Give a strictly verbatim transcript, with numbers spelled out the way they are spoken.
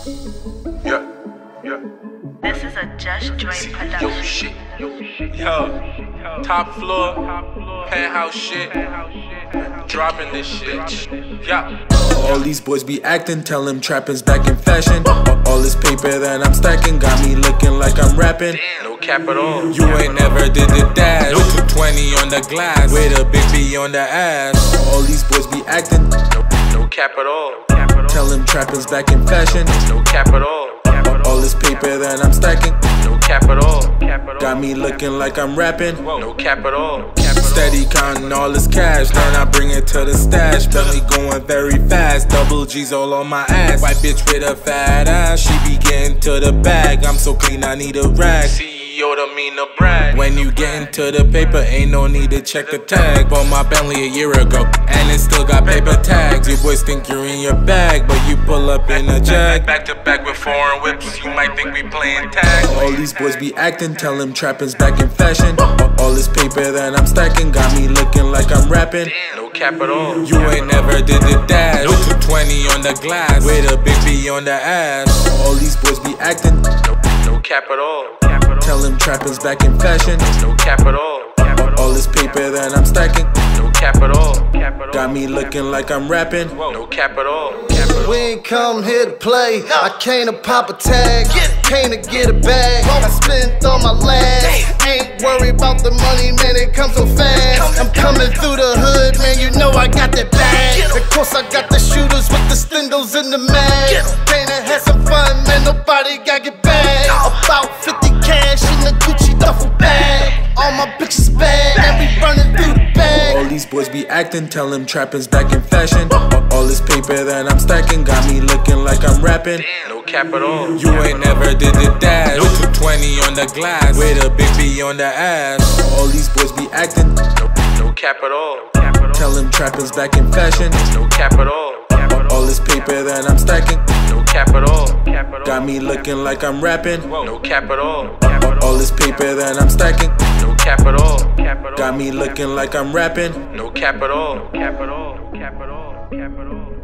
Yeah, yeah. This is a Just Joy production. Yo, shit. Yo, top floor, penthouse shit. Dropping this shit. Yeah. All these boys be acting, tell them trapping's back in fashion. All this paper that I'm stacking got me looking like I'm rapping. No cap at all. You ain't never did the dash. With two twenty on the glass, with a big B on the ass. All these boys be acting, No, no cap at all. tell them trapping's back in fashion. No cap at all. All this paper that I'm stacking No cap at all. got me looking like I'm rapping. No cap at all. Steady counting all this cash, then I bring it to the stash. Belly going very fast, double G's all on my ass. White bitch with a fat ass, she be getting to the bag. I'm so clean, I need a rag. C E O don't mean to brag. When you get into the paper, ain't no need to check the tag. Bought my Bentley a year ago, and it still got paper tags. You boys think you're in your bag, but you pull up in a jag. Back to back with foreign whips, you might think we playing tag. All these boys be acting, tell them trapping's back in fashion. All this paper that I'm stacking got me looking like I'm rapping. No cap at all. You ain't never did the dash. With two twenty on the glass, with a big B on the ass. All these boys be acting, No, no cap at all. tell them trapping's back in fashion. No cap at all. All this paper that I'm stacking No cap at all. got me looking like I'm rapping. No cap at all. We ain't come here to play. I came to pop a tag, came to get a bag. I spent all my last. Ain't worried about the money, man, it comes so fast. I'm coming through the hood, man, you know I got that bag. Of course I got the shooters with the stingles in the mag. Came to have some fun, man, nobody got get back. About fifty cash in the Gucci duffel bag. All my bitches bad, and we running through the bag. All these boys be acting, tell them trapping's back in fashion. All this paper that I'm stacking got me looking like I'm rapping. No cap at all. You ain't never did the dash. With two twenty on the glass, with a big B on the ass. All these boys be acting, No, no cap at all. tell them trapping's back in fashion. No cap at all. All this paper that I'm stacking No cap at all. got me looking like I'm rapping. No cap at all. All this paper that I'm stacking No cap at all. got me looking like I'm rapping. No cap at all. Cap it all, cap it all, cap it all.